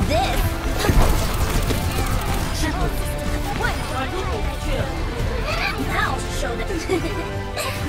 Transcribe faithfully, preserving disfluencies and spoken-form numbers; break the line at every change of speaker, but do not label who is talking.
this.
Triple.
What?
Quadruple kill.
Now I'll show them.